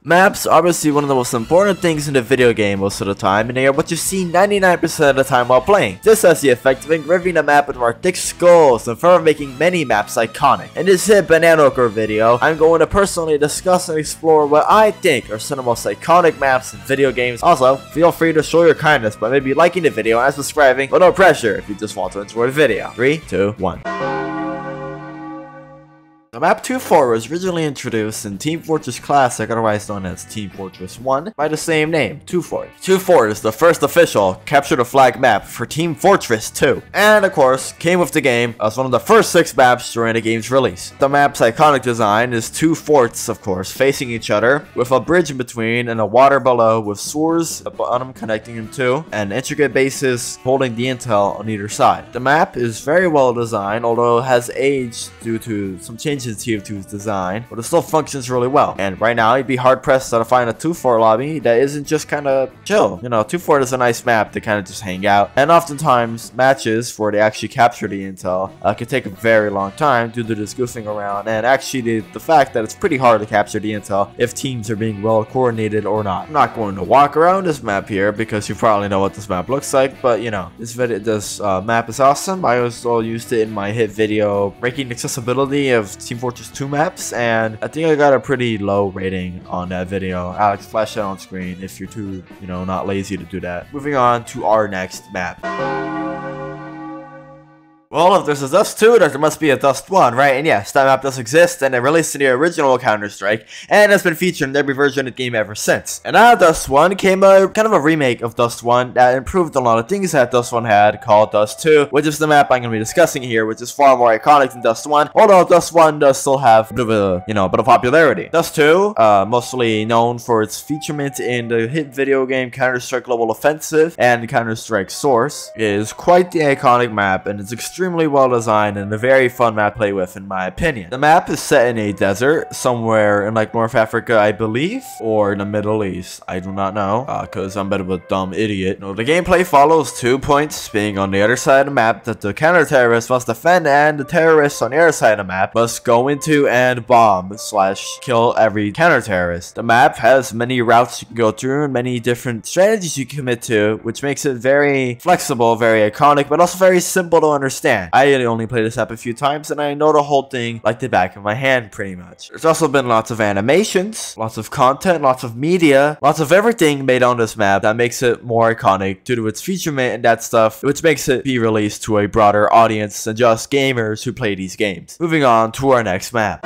Maps are obviously one of the most important things in a video game most of the time, and they are what you see 99% of the time while playing. This has the effect of engraving a map into our thick skulls and further making many maps iconic. In this hit Bananacore video, I'm going to personally discuss and explore what I think are some of the most iconic maps in video games. Also, feel free to show your kindness by maybe liking the video and subscribing, but no pressure if you just want to enjoy the video. 3, 2, 1. The map 2-4 was originally introduced in Team Fortress Classic, otherwise known as Team Fortress 1, by the same name, 2-4. 2-4 is the first official capture the flag map for Team Fortress 2, and of course, came with the game as one of the first 6 maps during the game's release. The map's iconic design is 2 forts, of course, facing each other, with a bridge in between and a water below with sewers at the bottom connecting them to, and intricate bases holding the intel on either side. The map is very well designed, although it has aged due to some changes TF2's design, but it still functions really well. And right now, you'd be hard-pressed to find a 2-4 lobby that isn't just kind of chill. You know, 2-4 is a nice map to kind of just hang out, and oftentimes, matches where they actually capture the intel can take a very long time due to this goofing around, and actually the fact that it's pretty hard to capture the intel if teams are being well coordinated or not. I'm not going to walk around this map here because you probably know what this map looks like, but you know, this map is awesome. I also used it in my hit video ranking accessibility of Team Fortress 2 maps, and I think I got a pretty low rating on that video. Alex, flash that on screen if you're too, not lazy to do that. Moving on to our next map. Well, if there's a Dust 2, there must be a Dust 1, right? And yes, that map does exist, and it released in the original Counter-Strike, and has been featured in every version of the game ever since. And out of Dust 1 came a kind of a remake of Dust 1 that improved a lot of things that Dust 1 had, called Dust 2, which is the map I'm going to be discussing here, which is far more iconic than Dust 1, although Dust 1 does still have a bit of popularity. Dust 2, mostly known for its featurement in the hit video game Counter-Strike Global Offensive and Counter-Strike Source, is quite the iconic map, and it's extremely well designed and a very fun map to play with, in my opinion. The map is set in a desert somewhere in like North Africa, I believe, or in the Middle East. I do not know, because I'm a bit of a dumb idiot. No, the gameplay follows 2 points, being on the other side of the map that the counter-terrorists must defend, and the terrorists on the other side of the map must go into and bomb/kill every counter-terrorist. The map has many routes you can go through and many different strategies you can commit to, which makes it very flexible, very iconic, but also very simple to understand. I only played this map a few times, and I know the whole thing like the back of my hand, pretty much. There's also been lots of animations, lots of content, lots of media, lots of everything made on this map that makes it more iconic due to its featurement and that stuff, which makes it be released to a broader audience than just gamers who play these games. Moving on to our next map.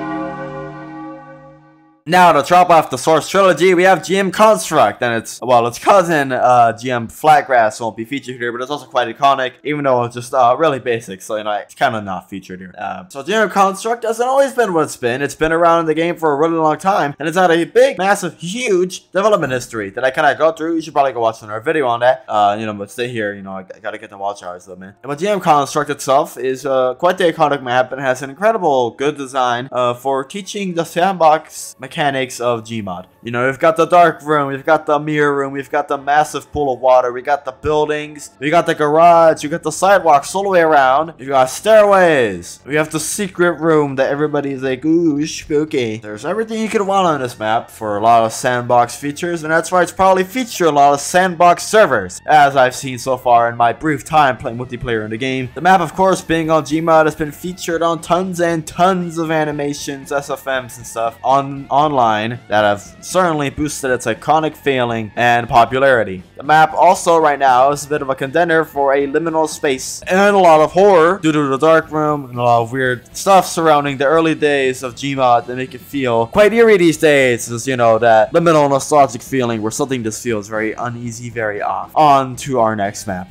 Now, to top off the Source trilogy, we have GM Construct, and its cousin, GM Flatgrass, won't be featured here, but it's also quite iconic, even though it's just really basic, so it's kind of not featured here. So GM Construct hasn't always been what it's been. It's been around in the game for a really long time, and it's had a big, massive, huge development history that I kind of go through. You should probably go watch another video on that, but stay here, I gotta get the watch hours though, man. But GM Construct itself is quite the iconic map, and has an incredible, good design for teaching the sandbox mechanics of Gmod. We've got the dark room, we've got the mirror room, we've got the massive pool of water, we got the buildings, we got the garage, we got the sidewalks all the way around, we got stairways, we have the secret room that everybody's like, ooh, spooky. There's everything you could want on this map for a lot of sandbox features, and that's why it's probably featured a lot of sandbox servers, as I've seen so far in my brief time playing multiplayer in the game. The map, of course, being on Gmod, has been featured on tons and tons of animations, SFMs and stuff online that have certainly boosted its iconic feeling and popularity. The map also right now is a bit of a contender for a liminal space and a lot of horror due to the dark room and a lot of weird stuff surrounding the early days of Gmod that make it feel quite eerie these days, as that liminal nostalgic feeling where something just feels very uneasy, very off. On to our next map.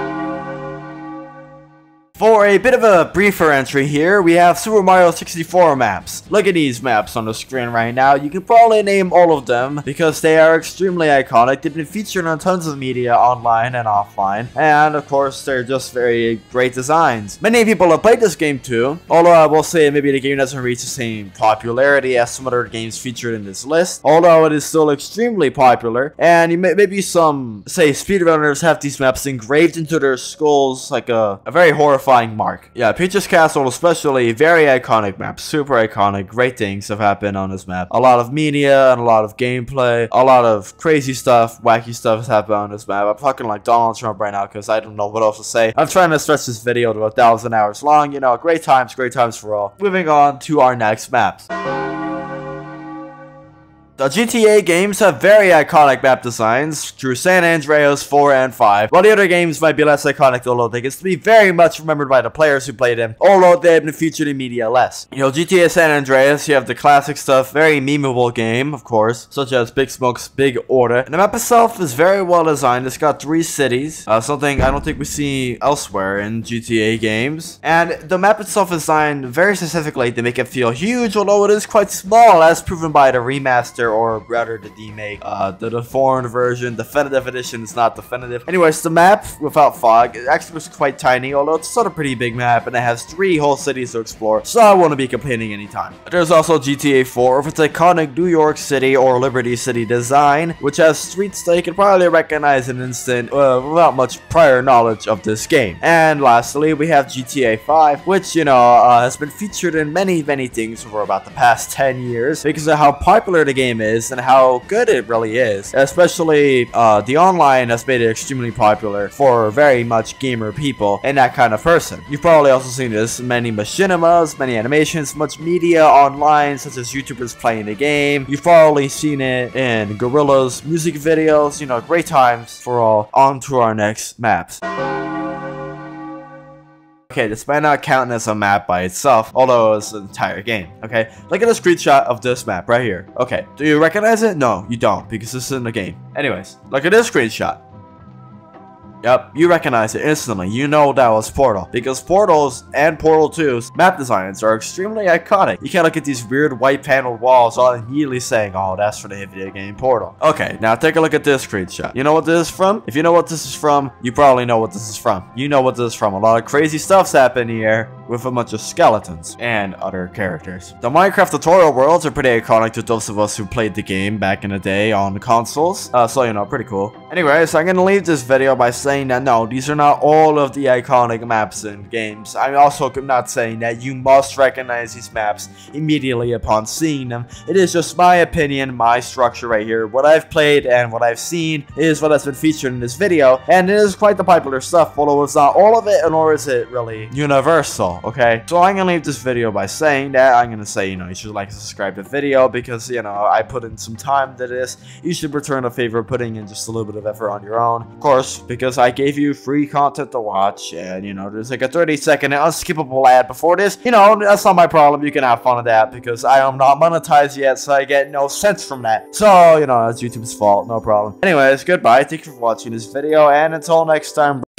For a bit of a briefer entry here, we have Super Mario 64 maps. Look at these maps on the screen right now. You can probably name all of them because they are extremely iconic. They've been featured on tons of media online and offline. And of course, they're just very great designs. Many people have played this game too, although I will say maybe the game doesn't reach the same popularity as some other games featured in this list. Although it is still extremely popular. And maybe some, say, speedrunners have these maps engraved into their skulls like a very horrifying qualifying mark. Yeah, Peach's Castle especially, very iconic map, super iconic, great things have happened on this map. A lot of media and a lot of gameplay, a lot of crazy stuff, wacky stuff has happened on this map. I'm fucking like Donald Trump right now because I don't know what else to say. I'm trying to stretch this video to 1,000 hours long, you know, great times for all. Moving on to our next maps. The GTA games have very iconic map designs through San Andreas 4 and 5, while the other games might be less iconic, although they can still be very much remembered by the players who played them, although they have been featured in media less. You know, GTA San Andreas, you have the classic stuff, very memeable game, of course, such as Big Smoke's Big Order. And the map itself is very well designed. It's got 3 cities, something I don't think we see elsewhere in GTA games. And the map itself is designed very specifically to make it feel huge, although it is quite small, as proven by the remaster, or rather the remake, the deformed version. Definitive edition is not definitive. Anyways, the map without fog, it actually was quite tiny, although it's still a pretty big map, and it has 3 whole cities to explore, so I won't be complaining anytime. There's also GTA 4 with its iconic New York City or Liberty City design, which has streets that you can probably recognize in an instant without much prior knowledge of this game. And lastly, we have GTA 5, which, you know, has been featured in many things over about the past 10 years because of how popular the game is and how good it really is. Especially the online has made it extremely popular for very much gamer people and that kind of person. You've probably also seen this in many machinimas, many animations, much media online, such as YouTubers playing the game. You've probably seen it in Gorillaz music videos, you know, great times for all. On to our next maps. Okay, this might not count as a map by itself, although it's an entire game, okay? Look at a screenshot of this map right here. Okay, do you recognize it? No, you don't, because this isn't a game. Anyways, look at this screenshot. Yep, you recognize it instantly. You know that was Portal, because Portal's and Portal 2's map designs are extremely iconic. You can't look at these weird white paneled walls all immediately saying, oh, that's for the hit video game Portal. Okay, now take a look at this screenshot. You know what this is from? If you know what this is from, you probably know what this is from. You know what this is from. A lot of crazy stuff's happened here with a bunch of skeletons and other characters. The Minecraft tutorial worlds are pretty iconic to those of us who played the game back in the day on consoles. So, you know, pretty cool. Anyways, I'm gonna leave this video by saying that no, these are not all of the iconic maps in games. I'm also not saying that you must recognize these maps immediately upon seeing them. It is just my opinion, my structure right here. What I've played and what I've seen is what has been featured in this video, and it is quite the popular stuff, although it's not all of it, nor is it really universal. Okay, so I'm gonna leave this video by saying that I'm gonna say, you know, you should like and subscribe to the video because, you know, I put in some time to this. You should return a favor putting in just a little bit of effort on your own, of course, because I gave you free content to watch, and, you know, there's like a 30-second unskippable ad before this. You know, that's not my problem. You can have fun with that because I am not monetized yet, so I get no sense from that. So, you know, that's YouTube's fault, no problem. Anyways, goodbye. Thank you for watching this video, and until next time.